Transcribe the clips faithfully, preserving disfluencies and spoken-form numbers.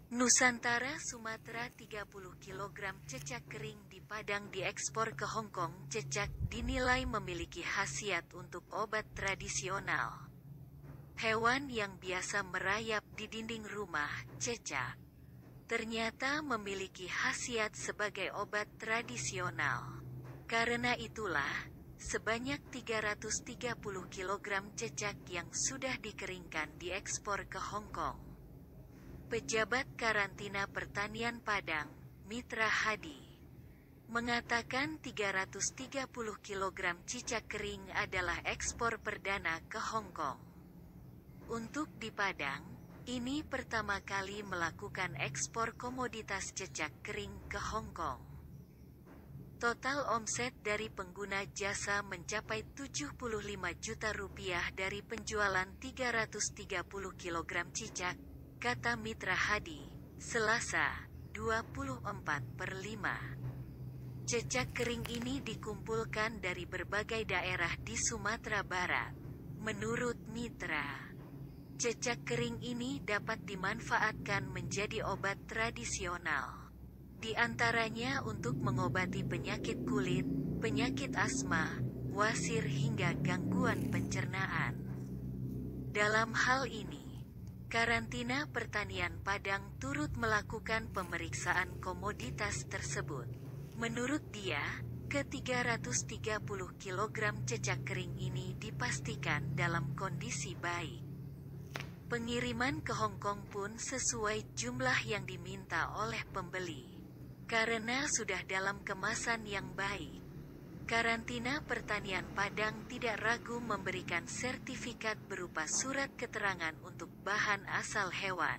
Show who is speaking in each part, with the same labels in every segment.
Speaker 1: Nusantara Sumatera tiga puluh kilogram cecak kering di Padang diekspor ke Hong Kong. Cecak dinilai memiliki khasiat untuk obat tradisional. Hewan yang biasa merayap di dinding rumah, cecak, ternyata memiliki khasiat sebagai obat tradisional. Karena itulah, sebanyak tiga ratus tiga puluh kilogram cecak yang sudah dikeringkan diekspor ke Hong Kong. Pejabat Karantina Pertanian Padang, Mitra Hadi, mengatakan tiga ratus tiga puluh kilogram cicak kering adalah ekspor perdana ke Hong Kong. Untuk di Padang, ini pertama kali melakukan ekspor komoditas cecak kering ke Hong Kong. Total omset dari pengguna jasa mencapai tujuh puluh lima juta rupiah dari penjualan tiga ratus tiga puluh kilogram cicak, kata Mitra Hadi, Selasa, dua puluh empat per lima. Cecak kering ini dikumpulkan dari berbagai daerah di Sumatera Barat. Menurut Mitra, cecak kering ini dapat dimanfaatkan menjadi obat tradisional. Di antaranya untuk mengobati penyakit kulit, penyakit asma, wasir hingga gangguan pencernaan. Dalam hal ini, Karantina Pertanian Padang turut melakukan pemeriksaan komoditas tersebut. Menurut dia, ke tiga ratus tiga puluh kilogram cecak kering ini dipastikan dalam kondisi baik. Pengiriman ke Hong Kong pun sesuai jumlah yang diminta oleh pembeli. Karena sudah dalam kemasan yang baik, Karantina Pertanian Padang tidak ragu memberikan sertifikat berupa surat keterangan untuk bahan asal hewan.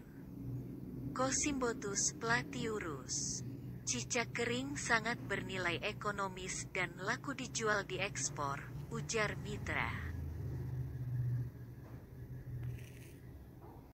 Speaker 1: Cosimbotus platyurus. Cicak kering sangat bernilai ekonomis dan laku dijual di ekspor, ujar Mitra.